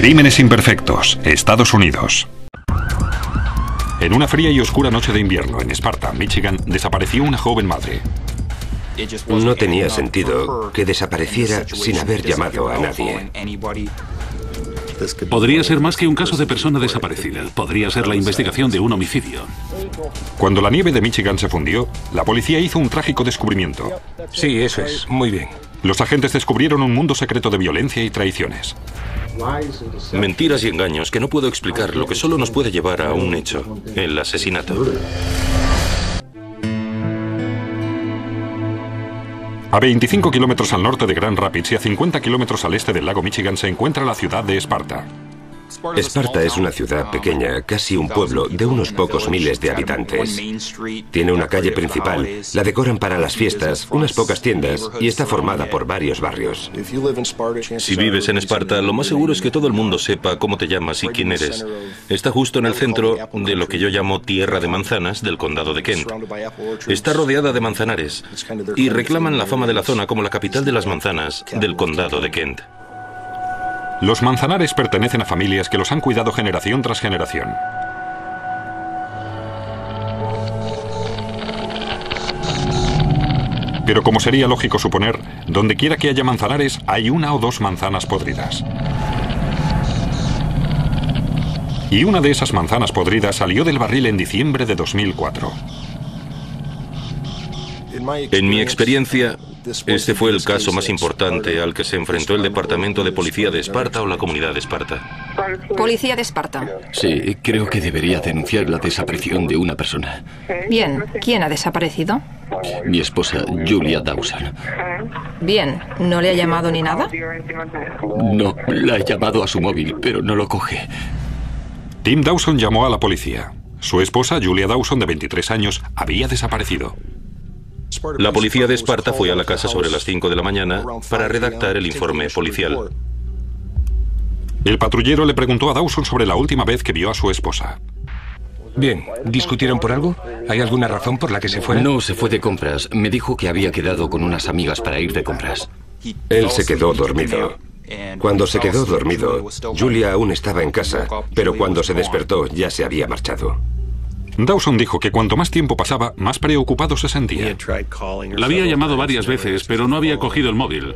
Crímenes imperfectos, Estados Unidos. En una fría y oscura noche de invierno en Sparta, Michigan, desapareció una joven madre. No tenía sentido que desapareciera sin haber llamado a nadie. Podría ser más que un caso de persona desaparecida. Podría ser la investigación de un homicidio. Cuando la nieve de Michigan se fundió, la policía hizo un trágico descubrimiento. Sí, eso es. Muy bien. Los agentes descubrieron un mundo secreto de violencia y traiciones. Mentiras y engaños que no puedo explicar, lo que solo nos puede llevar a un hecho: el asesinato. A 25 kilómetros al norte de Grand Rapids y a 50 kilómetros al este del lago Michigan se encuentra la ciudad de Esparta. Esparta es una ciudad pequeña, casi un pueblo, de unos pocos miles de habitantes. Tiene una calle principal, la decoran para las fiestas, unas pocas tiendas y está formada por varios barrios. Si vives en Esparta, lo más seguro es que todo el mundo sepa cómo te llamas y quién eres. Está justo en el centro de lo que yo llamo tierra de manzanas del condado de Kent. Está rodeada de manzanares y reclaman la fama de la zona como la capital de las manzanas del condado de Kent. Los manzanares pertenecen a familias que los han cuidado generación tras generación. Pero como sería lógico suponer, donde quiera que haya manzanares, hay una o dos manzanas podridas. Y una de esas manzanas podridas salió del barril en diciembre de 2004. En mi experiencia, este fue el caso más importante al que se enfrentó el Departamento de Policía de Esparta o la Comunidad de Esparta. Policía de Esparta. Sí, creo que debería denunciar la desaparición de una persona. Bien, ¿quién ha desaparecido? Mi esposa, Julia Dawson. Bien, ¿no le ha llamado ni nada? No, la he llamado a su móvil, pero no lo coge. Tim Dawson llamó a la policía. Su esposa, Julia Dawson, de 23 años, había desaparecido. La policía de Esparta fue a la casa sobre las 5 de la mañana para redactar el informe policial. El patrullero le preguntó a Dawson sobre la última vez que vio a su esposa. Bien, ¿discutieron por algo? ¿Hay alguna razón por la que se fuera? No, se fue de compras. Me dijo que había quedado con unas amigas para ir de compras. Él se quedó dormido. Cuando se quedó dormido, Julia aún estaba en casa, pero cuando se despertó ya se había marchado. Dawson dijo que cuanto más tiempo pasaba, más preocupado se sentía. La había llamado varias veces, pero no había cogido el móvil.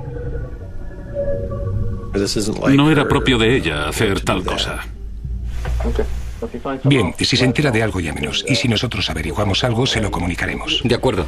No era propio de ella hacer tal cosa. Bien, si se entera de algo, llámenos. Y si nosotros averiguamos algo, se lo comunicaremos. De acuerdo.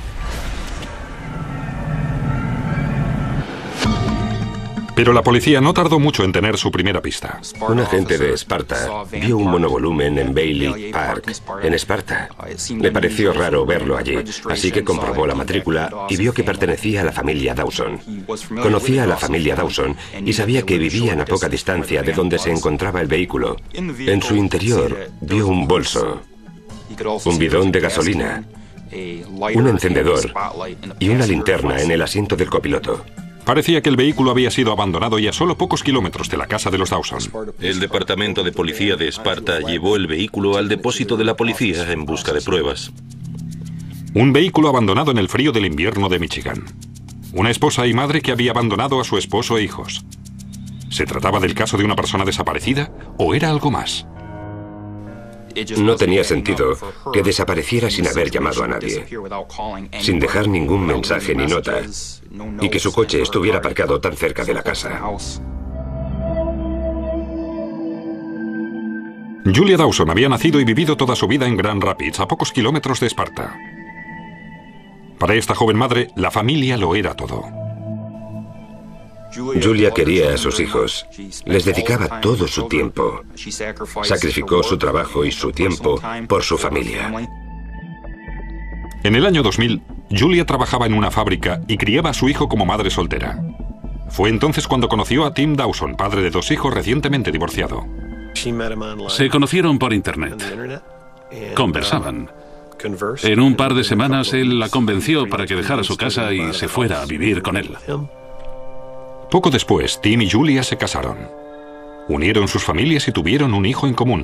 Pero la policía no tardó mucho en tener su primera pista. Un agente de Esparta vio un monovolumen en Bailey Park, en Esparta. Le pareció raro verlo allí, así que comprobó la matrícula y vio que pertenecía a la familia Dawson. Conocía a la familia Dawson y sabía que vivían a poca distancia de donde se encontraba el vehículo. En su interior vio un bolso, un bidón de gasolina, un encendedor y una linterna en el asiento del copiloto. Parecía que el vehículo había sido abandonado y a solo pocos kilómetros de la casa de los Dawson. El Departamento de Policía de Esparta llevó el vehículo al depósito de la policía en busca de pruebas. Un vehículo abandonado en el frío del invierno de Michigan. Una esposa y madre que había abandonado a su esposo e hijos. ¿Se trataba del caso de una persona desaparecida o era algo más? No tenía sentido que desapareciera sin haber llamado a nadie, sin dejar ningún mensaje ni nota, y que su coche estuviera aparcado tan cerca de la casa. Julia Dawson había nacido y vivido toda su vida en Grand Rapids, a pocos kilómetros de Esparta. Para esta joven madre, la familia lo era todo. Julia quería a sus hijos, les dedicaba todo su tiempo, sacrificó su trabajo y su tiempo por su familia. En el año 2000, Julia trabajaba en una fábrica y criaba a su hijo como madre soltera. Fue entonces cuando conoció a Tim Dawson, padre de 2 hijos recientemente divorciado. Se conocieron por internet. Conversaban. En un par de semanas él la convenció para que dejara su casa y se fuera a vivir con él. Poco después, Tim y Julia se casaron. Unieron sus familias y tuvieron un hijo en común.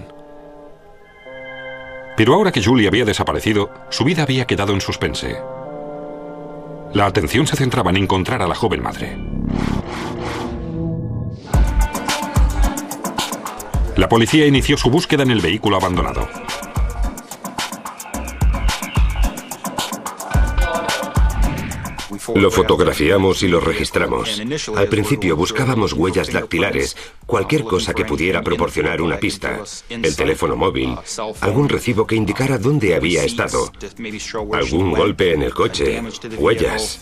Pero ahora que Julia había desaparecido, su vida había quedado en suspense. La atención se centraba en encontrar a la joven madre. La policía inició su búsqueda en el vehículo abandonado. Lo fotografiamos y lo registramos. Al principio buscábamos huellas dactilares, cualquier cosa que pudiera proporcionar una pista, el teléfono móvil, algún recibo que indicara dónde había estado, algún golpe en el coche, huellas.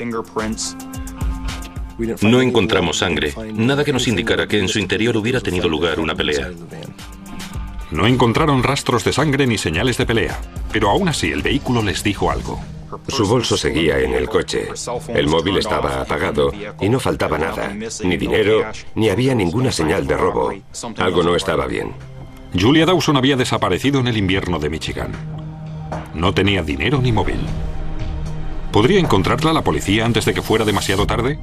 No encontramos sangre, nada que nos indicara que en su interior hubiera tenido lugar una pelea. No encontraron rastros de sangre ni señales de pelea, pero aún así el vehículo les dijo algo. Su bolso seguía en el coche. El móvil estaba apagado y no faltaba nada, ni dinero, ni había ninguna señal de robo. Algo no estaba bien. Julia Dawson había desaparecido en el invierno de Michigan. No tenía dinero ni móvil. ¿Podría encontrarla la policía antes de que fuera demasiado tarde?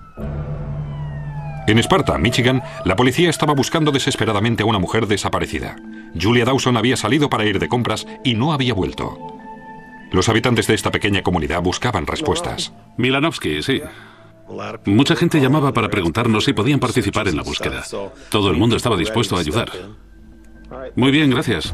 En Sparta, Michigan, la policía estaba buscando desesperadamente a una mujer desaparecida. Julia Dawson había salido para ir de compras y no había vuelto. Los habitantes de esta pequeña comunidad buscaban respuestas. Milanovsky, sí. Mucha gente llamaba para preguntarnos si podían participar en la búsqueda. Todo el mundo estaba dispuesto a ayudar. Muy bien, gracias.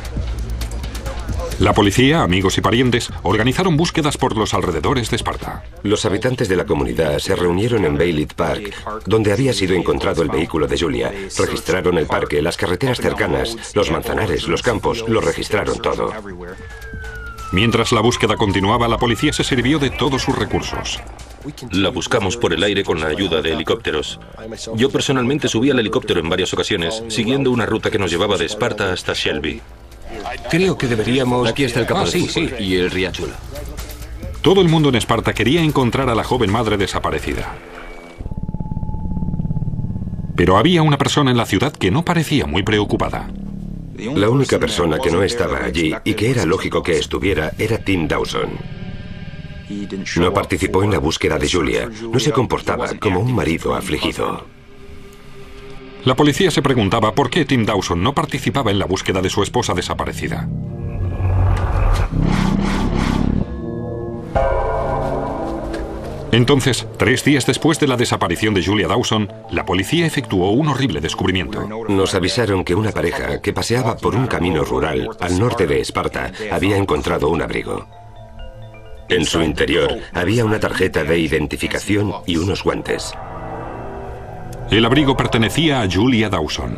La policía, amigos y parientes organizaron búsquedas por los alrededores de Esparta. Los habitantes de la comunidad se reunieron en Bailey Park, donde había sido encontrado el vehículo de Julia. Registraron el parque, las carreteras cercanas, los manzanares, los campos, lo registraron todo. Mientras la búsqueda continuaba, la policía se sirvió de todos sus recursos. La buscamos por el aire con la ayuda de helicópteros. Yo personalmente subí al helicóptero en varias ocasiones, siguiendo una ruta que nos llevaba de Esparta hasta Shelby. Creo que deberíamos... Aquí está el campo de fútbol sí. y el riachuelo. Todo el mundo en Esparta quería encontrar a la joven madre desaparecida. Pero había una persona en la ciudad que no parecía muy preocupada. La única persona que no estaba allí y que era lógico que estuviera era Tim Dawson. No participó en la búsqueda de Julia. No se comportaba como un marido afligido. La policía se preguntaba por qué Tim Dawson no participaba en la búsqueda de su esposa desaparecida. Entonces, 3 días después de la desaparición de Julia Dawson, la policía efectuó un horrible descubrimiento. Nos avisaron que una pareja que paseaba por un camino rural al norte de Esparta había encontrado un abrigo. En su interior había una tarjeta de identificación y unos guantes. El abrigo pertenecía a Julia Dawson.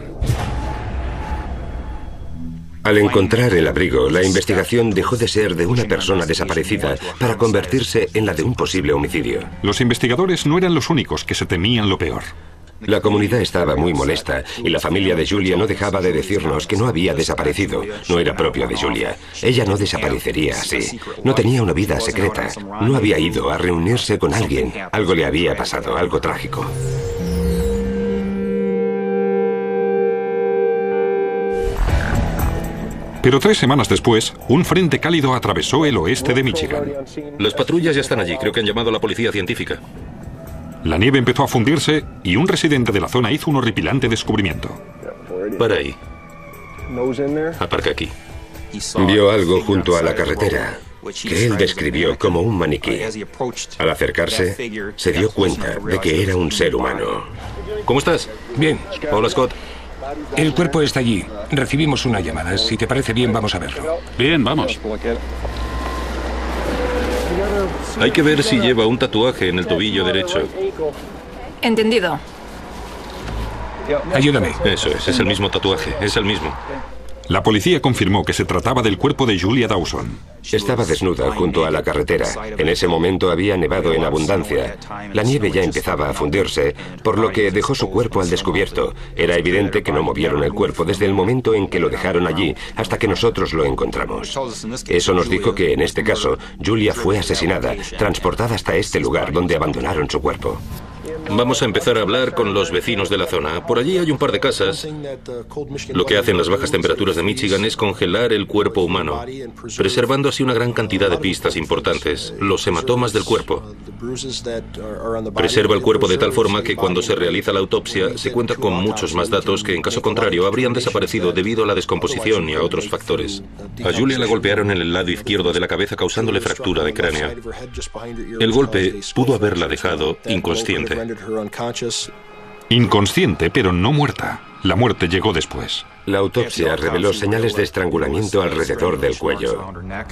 Al encontrar el abrigo, la investigación dejó de ser de una persona desaparecida para convertirse en la de un posible homicidio. Los investigadores no eran los únicos que se temían lo peor. La comunidad estaba muy molesta y la familia de Julia no dejaba de decirnos que no había desaparecido. No era propio de Julia. Ella no desaparecería así. No tenía una vida secreta. No había ido a reunirse con alguien. Algo le había pasado, algo trágico. Pero 3 semanas después, un frente cálido atravesó el oeste de Michigan. Las patrullas ya están allí, creo que han llamado a la policía científica. La nieve empezó a fundirse y un residente de la zona hizo un horripilante descubrimiento. Para ahí. Aparca aquí. Vio algo junto a la carretera que él describió como un maniquí. Al acercarse, se dio cuenta de que era un ser humano. ¿Cómo estás? Bien. Hola, Scott. El cuerpo está allí. Recibimos una llamada. Si te parece bien, vamos a verlo. Bien, vamos. Hay que ver si lleva un tatuaje en el tobillo derecho. Entendido. Ayúdame. Eso es el mismo tatuaje, es el mismo. La policía confirmó que se trataba del cuerpo de Julia Dawson. Estaba desnuda junto a la carretera. En ese momento había nevado en abundancia. La nieve ya empezaba a fundirse, por lo que dejó su cuerpo al descubierto. Era evidente que no movieron el cuerpo desde el momento en que lo dejaron allí hasta que nosotros lo encontramos. Eso nos dijo que, en este caso, Julia fue asesinada, transportada hasta este lugar donde abandonaron su cuerpo. Vamos a empezar a hablar con los vecinos de la zona. Por allí hay un par de casas. Lo que hacen las bajas temperaturas de Michigan es congelar el cuerpo humano, preservando así una gran cantidad de pistas importantes, los hematomas del cuerpo. Preserva el cuerpo de tal forma que cuando se realiza la autopsia se cuenta con muchos más datos que en caso contrario habrían desaparecido debido a la descomposición y a otros factores. A Julia la golpearon en el lado izquierdo de la cabeza causándole fractura de cráneo. El golpe pudo haberla dejado inconsciente. Inconsciente, pero no muerta. La muerte llegó después. La autopsia reveló señales de estrangulamiento alrededor del cuello.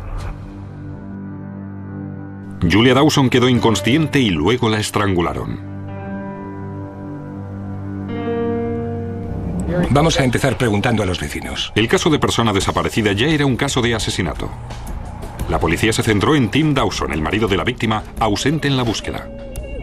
Julia Dawson quedó inconsciente y luego la estrangularon. Vamos a empezar preguntando a los vecinos. El caso de persona desaparecida ya era un caso de asesinato. La policía se centró en Tim Dawson, el marido de la víctima, ausente en la búsqueda.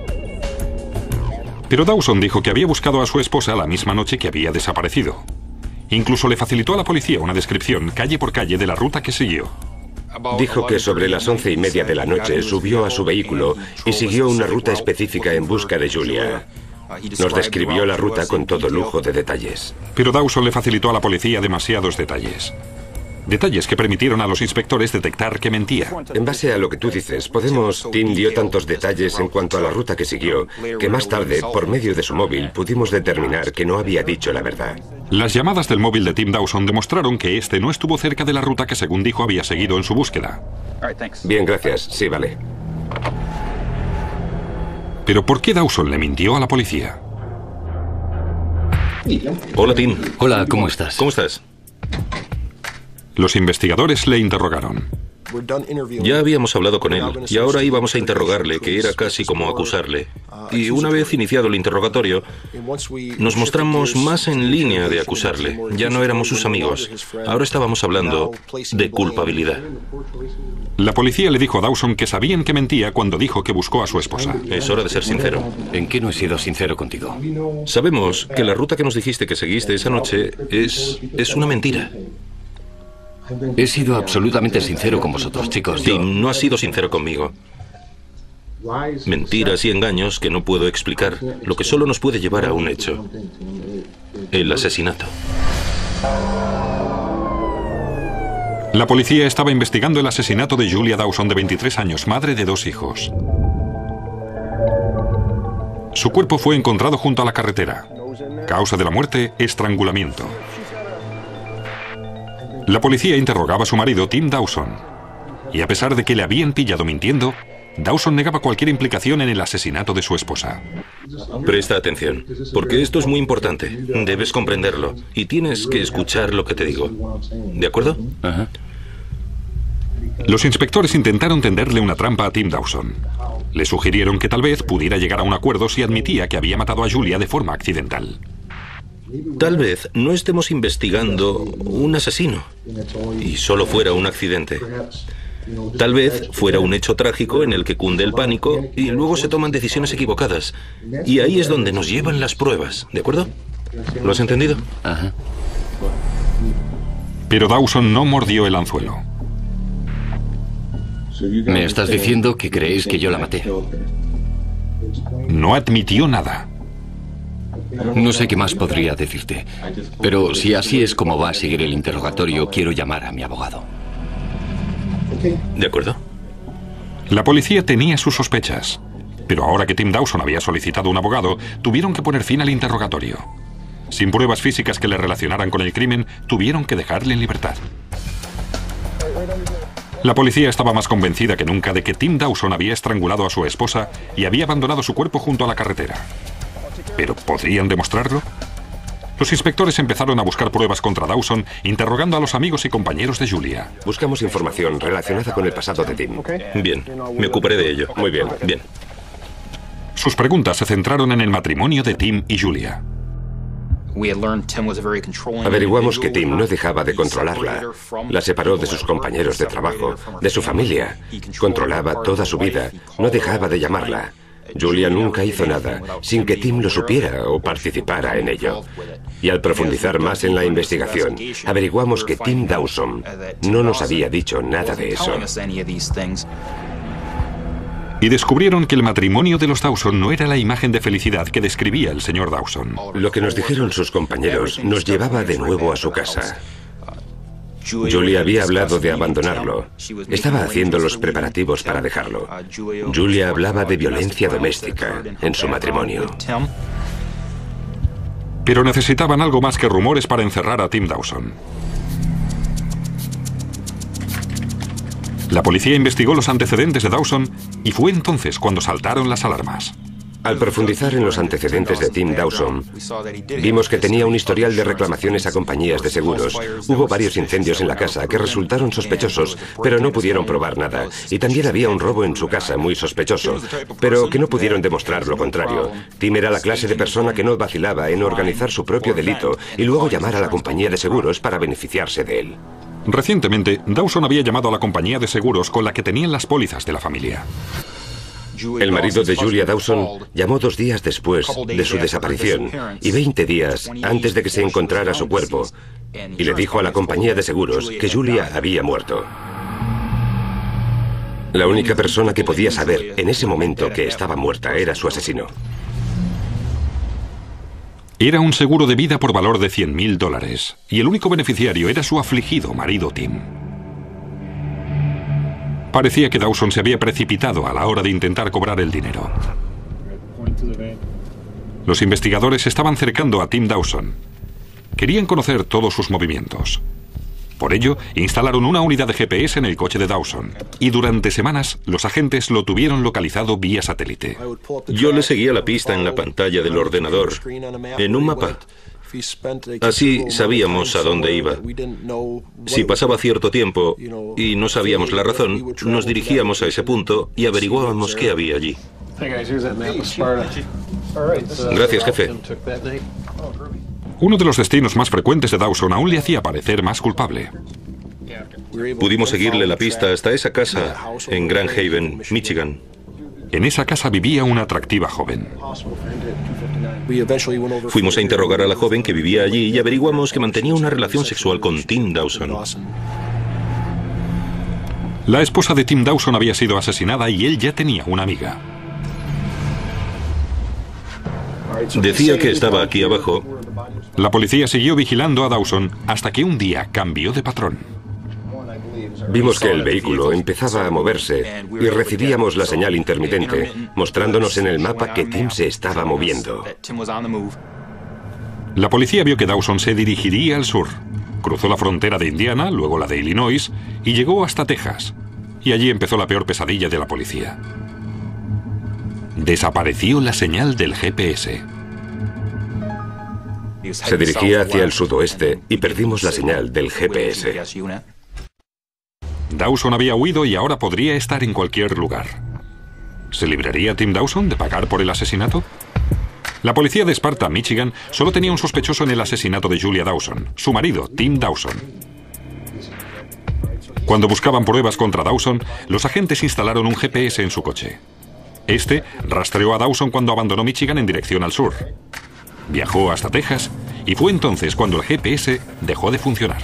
Pero Dawson dijo que había buscado a su esposa la misma noche que había desaparecido. Incluso le facilitó a la policía una descripción, calle por calle, de la ruta que siguió. Dijo que sobre las 11:30 de la noche subió a su vehículo y siguió una ruta específica en busca de Julia. Nos describió la ruta con todo lujo de detalles. Pero Dawson le facilitó a la policía demasiados detalles. Detalles que permitieron a los inspectores detectar que mentía. En base a lo que tú dices, Tim dio tantos detalles en cuanto a la ruta que siguió, que más tarde, por medio de su móvil, pudimos determinar que no había dicho la verdad. Las llamadas del móvil de Tim Dawson demostraron que este no estuvo cerca de la ruta que, según dijo, había seguido en su búsqueda. Bien, gracias. Sí, vale. Pero ¿por qué Dawson le mintió a la policía? Hola, Tim. Hola, ¿cómo estás? ¿Cómo estás? Los investigadores le interrogaron. Ya habíamos hablado con él y ahora íbamos a interrogarle, que era casi como acusarle. Y una vez iniciado el interrogatorio, nos mostramos más en línea de acusarle. Ya no éramos sus amigos. Ahora estábamos hablando de culpabilidad. La policía le dijo a Dawson que sabían que mentía cuando dijo que buscó a su esposa. Es hora de ser sincero. ¿En qué no he sido sincero contigo? Sabemos que la ruta que nos dijiste que seguiste esa noche es una mentira. He sido absolutamente sincero con vosotros, chicos. Tim, no has sido sincero conmigo. Mentiras y engaños que no puedo explicar, lo que solo nos puede llevar a un hecho: el asesinato. La policía estaba investigando el asesinato de Julia Dawson, de 23 años, madre de 2 hijos. Su cuerpo fue encontrado junto a la carretera. Causa de la muerte: estrangulamiento. La policía interrogaba a su marido, Tim Dawson. Y a pesar de que le habían pillado mintiendo, Dawson negaba cualquier implicación en el asesinato de su esposa. Presta atención, porque esto es muy importante. Debes comprenderlo y tienes que escuchar lo que te digo. ¿De acuerdo? Ajá. Los inspectores intentaron tenderle una trampa a Tim Dawson. Le sugirieron que tal vez pudiera llegar a un acuerdo si admitía que había matado a Julia de forma accidental. Tal vez no estemos investigando un asesino y solo fuera un accidente. Tal vez fuera un hecho trágico en el que cunde el pánico y luego se toman decisiones equivocadas. Y ahí es donde nos llevan las pruebas, ¿de acuerdo? ¿Lo has entendido? Ajá. Pero Dawson no mordió el anzuelo. ¿Me estás diciendo que creéis que yo la maté? No admitió nada. No sé qué más podría decirte, pero si así es como va a seguir el interrogatorio, quiero llamar a mi abogado. ¿De acuerdo? La policía tenía sus sospechas, pero ahora que Tim Dawson había solicitado un abogado, tuvieron que poner fin al interrogatorio. Sin pruebas físicas que le relacionaran con el crimen, tuvieron que dejarle en libertad. La policía estaba más convencida que nunca de que Tim Dawson había estrangulado a su esposa y había abandonado su cuerpo junto a la carretera. ¿Pero podrían demostrarlo? Los inspectores empezaron a buscar pruebas contra Dawson, interrogando a los amigos y compañeros de Julia. Buscamos información relacionada con el pasado de Tim. Bien, me ocuparé de ello. Muy bien. Bien. Sus preguntas se centraron en el matrimonio de Tim y Julia. Averiguamos que Tim no dejaba de controlarla. La separó de sus compañeros de trabajo, de su familia. Controlaba toda su vida. No dejaba de llamarla. Julia nunca hizo nada sin que Tim lo supiera o participara en ello. Y al profundizar más en la investigación, averiguamos que Tim Dawson no nos había dicho nada de eso. Y descubrieron que el matrimonio de los Dawson no era la imagen de felicidad que describía el señor Dawson. Lo que nos dijeron sus compañeros nos llevaba de nuevo a su casa. Julia había hablado de abandonarlo. Estaba haciendo los preparativos para dejarlo. Julia hablaba de violencia doméstica en su matrimonio. Pero necesitaban algo más que rumores para encerrar a Tim Dawson. La policía investigó los antecedentes de Dawson y fue entonces cuando saltaron las alarmas. Al profundizar en los antecedentes de Tim Dawson, vimos que tenía un historial de reclamaciones a compañías de seguros. Hubo varios incendios en la casa que resultaron sospechosos, pero no pudieron probar nada. Y también había un robo en su casa muy sospechoso, pero que no pudieron demostrar lo contrario. Tim era la clase de persona que no vacilaba en organizar su propio delito y luego llamar a la compañía de seguros para beneficiarse de él. Recientemente, Dawson había llamado a la compañía de seguros con la que tenían las pólizas de la familia. El marido de Julia Dawson llamó 2 días después de su desaparición y 20 días antes de que se encontrara su cuerpo, y le dijo a la compañía de seguros que Julia había muerto. La única persona que podía saber en ese momento que estaba muerta era su asesino. Era un seguro de vida por valor de $100.000 y el único beneficiario era su afligido marido Tim. Parecía que Dawson se había precipitado a la hora de intentar cobrar el dinero. Los investigadores estaban cercando a Tim Dawson. Querían conocer todos sus movimientos. Por ello, instalaron una unidad de GPS en el coche de Dawson, y durante semanas los agentes lo tuvieron localizado vía satélite. Yo le seguía la pista en la pantalla del ordenador, en un mapa. Así sabíamos a dónde iba. Si pasaba cierto tiempo y no sabíamos la razón, nos dirigíamos a ese punto y averiguábamos qué había allí. Gracias, jefe. Uno de los destinos más frecuentes de Dawson aún le hacía parecer más culpable. Pudimos seguirle la pista hasta esa casa en Grand Haven, Michigan. En esa casa vivía una atractiva joven. Fuimos a interrogar a la joven que vivía allí y averiguamos que mantenía una relación sexual con Tim Dawson. La esposa de Tim Dawson había sido asesinada y él ya tenía una amiga. Decía que estaba aquí abajo. La policía siguió vigilando a Dawson hasta que un día cambió de patrón. Vimos que el vehículo empezaba a moverse y recibíamos la señal intermitente, mostrándonos en el mapa que Tim se estaba moviendo. La policía vio que Dawson se dirigiría al sur. Cruzó la frontera de Indiana, luego la de Illinois, y llegó hasta Texas. Y allí empezó la peor pesadilla de la policía. Desapareció la señal del GPS. Se dirigía hacia el sudoeste y perdimos la señal del GPS. Dawson había huido y ahora podría estar en cualquier lugar. ¿Se libraría Tim Dawson de pagar por el asesinato? La policía de Sparta, Michigan, solo tenía un sospechoso en el asesinato de Julia Dawson, su marido, Tim Dawson. Cuando buscaban pruebas contra Dawson, los agentes instalaron un GPS en su coche. Este rastreó a Dawson cuando abandonó Michigan en dirección al sur. Viajó hasta Texas y fue entonces cuando el GPS dejó de funcionar.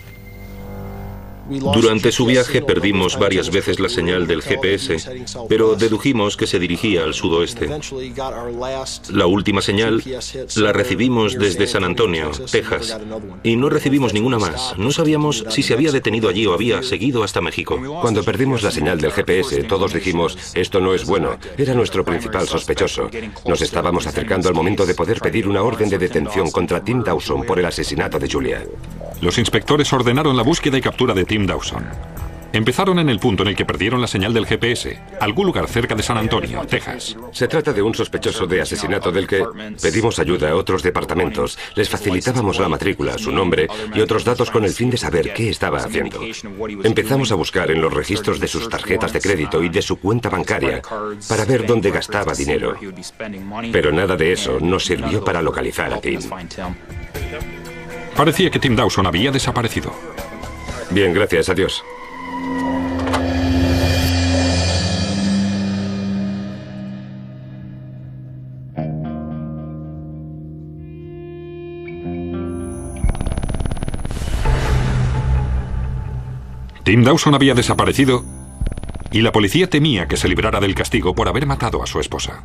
Durante su viaje perdimos varias veces la señal del GPS, pero dedujimos que se dirigía al sudoeste. La última señal la recibimos desde San Antonio, Texas, y no recibimos ninguna más. No sabíamos si se había detenido allí o había seguido hasta México. Cuando perdimos la señal del GPS, todos dijimos, esto no es bueno. Era nuestro principal sospechoso. Nos estábamos acercando al momento de poder pedir una orden de detención contra Tim Dawson por el asesinato de Julia. Los inspectores ordenaron la búsqueda y captura de Tim Dawson. Empezaron en el punto en el que perdieron la señal del GPS, algún lugar cerca de San Antonio, Texas. Se trata de un sospechoso de asesinato del que pedimos ayuda a otros departamentos. Les facilitábamos la matrícula, su nombre y otros datos con el fin de saber qué estaba haciendo. Empezamos a buscar en los registros de sus tarjetas de crédito y de su cuenta bancaria para ver dónde gastaba dinero. Pero nada de eso nos sirvió para localizar a Tim. Parecía que Tim Dawson había desaparecido. Bien, gracias, adiós. Tim Dawson había desaparecido y la policía temía que se librara del castigo por haber matado a su esposa.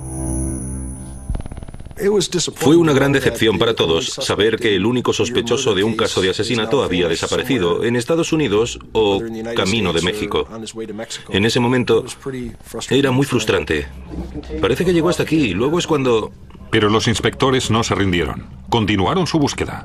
Fue una gran decepción para todos saber que el único sospechoso de un caso de asesinato había desaparecido en Estados Unidos o camino de México. En ese momento era muy frustrante. Parece que llegó hasta aquí y luego es cuando... Pero los inspectores no se rindieron. Continuaron su búsqueda.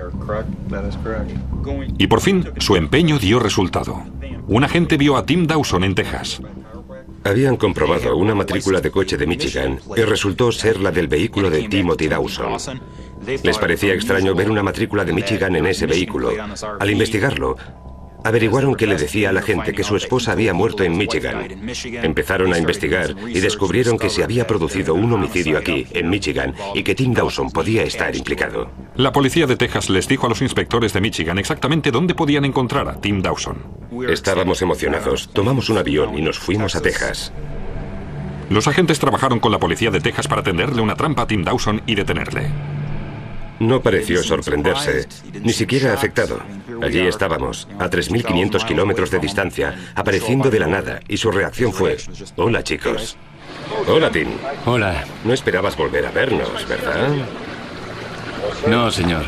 Y por fin, su empeño dio resultado. Un agente vio a Tim Dawson en Texas. Habían comprobado una matrícula de coche de Michigan y resultó ser la del vehículo de Timothy Dawson. Les parecía extraño ver una matrícula de Michigan en ese vehículo. Al investigarlo, averiguaron que le decía a la gente que su esposa había muerto en Michigan. Empezaron a investigar y descubrieron que se había producido un homicidio aquí, en Michigan, y que Tim Dawson podía estar implicado. La policía de Texas les dijo a los inspectores de Michigan exactamente dónde podían encontrar a Tim Dawson. Estábamos emocionados, tomamos un avión y nos fuimos a Texas. Los agentes trabajaron con la policía de Texas para tenderle una trampa a Tim Dawson y detenerle. No pareció sorprenderse, ni siquiera afectado. Allí estábamos, a 3.500 kilómetros de distancia, apareciendo de la nada, y su reacción fue: hola, chicos. Hola, Tim. Hola. No esperabas volver a vernos, ¿verdad? No, señor.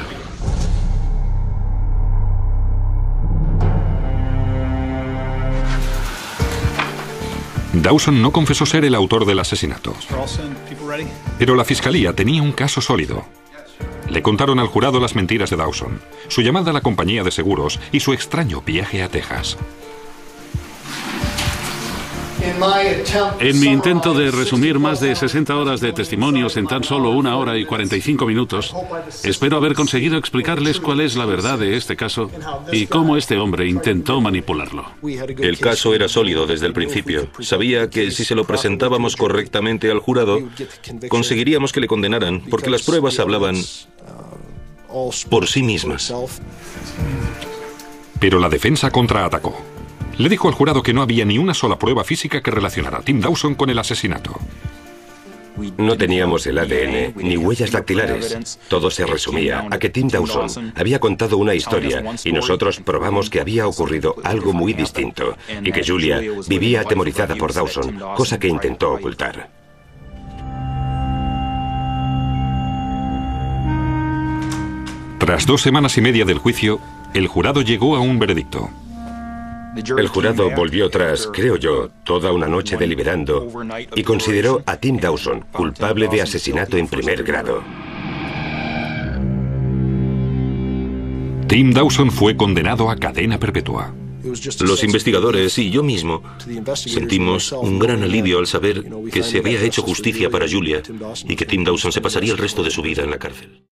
Dawson no confesó ser el autor del asesinato. Pero la fiscalía tenía un caso sólido. Le contaron al jurado las mentiras de Dawson, su llamada a la compañía de seguros y su extraño viaje a Texas. En mi intento de resumir más de 60 horas de testimonios en tan solo 1 hora y 45 minutos, espero haber conseguido explicarles cuál es la verdad de este caso y cómo este hombre intentó manipularlo. El caso era sólido desde el principio. Sabía que si se lo presentábamos correctamente al jurado, conseguiríamos que le condenaran, porque las pruebas hablaban por sí mismas. Pero la defensa contraatacó. Le dijo al jurado que no había ni una sola prueba física que relacionara a Tim Dawson con el asesinato. No teníamos el ADN ni huellas dactilares. Todo se resumía a que Tim Dawson había contado una historia y nosotros probamos que había ocurrido algo muy distinto y que Julia vivía atemorizada por Dawson, cosa que intentó ocultar. Tras 2 semanas y media del juicio, el jurado llegó a un veredicto. El jurado volvió tras, creo yo, toda una noche deliberando y consideró a Tim Dawson culpable de asesinato en primer grado. Tim Dawson fue condenado a cadena perpetua. Los investigadores y yo mismo sentimos un gran alivio al saber que se había hecho justicia para Julia y que Tim Dawson se pasaría el resto de su vida en la cárcel.